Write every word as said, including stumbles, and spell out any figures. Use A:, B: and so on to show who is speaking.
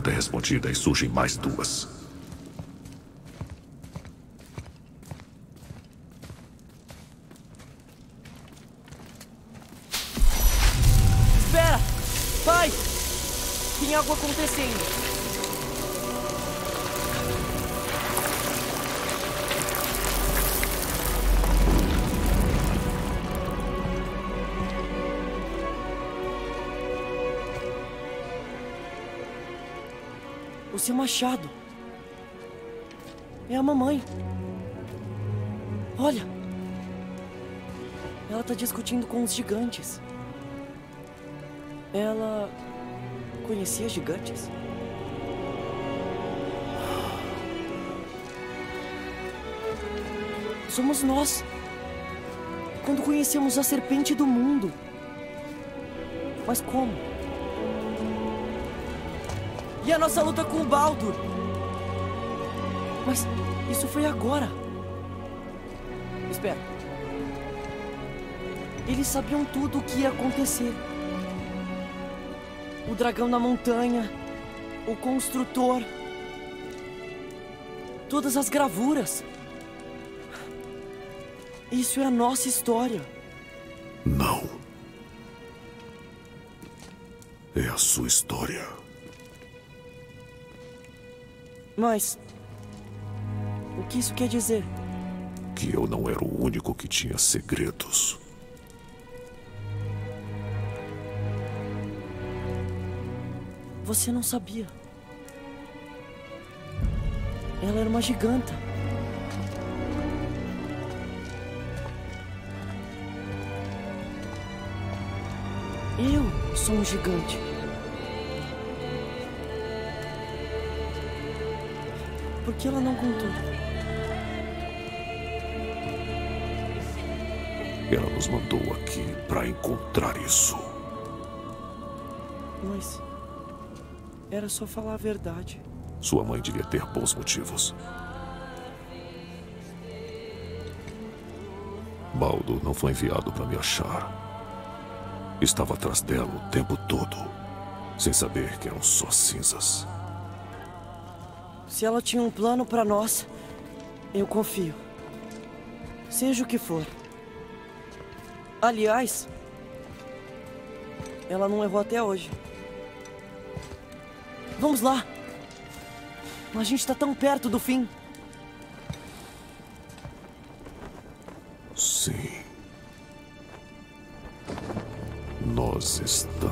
A: pergunta é respondida e surgem mais duas.
B: Espera! Pai! Tem algo acontecendo. O seu machado. É a mamãe. Olha. Ela tá discutindo com os gigantes. Ela conhecia gigantes? Somos nós. Quando conhecemos a serpente do mundo. Mas como? E a nossa luta com o Baldur? Mas isso foi agora. Espera. Eles sabiam tudo o que ia acontecer. O dragão na montanha, o construtor, todas as gravuras. Isso é a nossa história.
A: Não. É a sua história.
B: Mas... o que isso quer dizer?
A: Que eu não era o único que tinha segredos.
B: Você não sabia. Ela era uma giganta. Eu sou um gigante. Por que ela não contou?
A: Ela nos mandou aqui para encontrar isso.
B: Mas... era só falar a verdade.
A: Sua mãe devia ter bons motivos. Baldur não foi enviado para me achar. Estava atrás dela o tempo todo, sem saber que eram só cinzas.
B: Se ela tinha um plano para nós, eu confio. Seja o que for. Aliás, ela não errou até hoje. Vamos lá. A gente está tão perto do fim.
A: Sim. Nós estamos.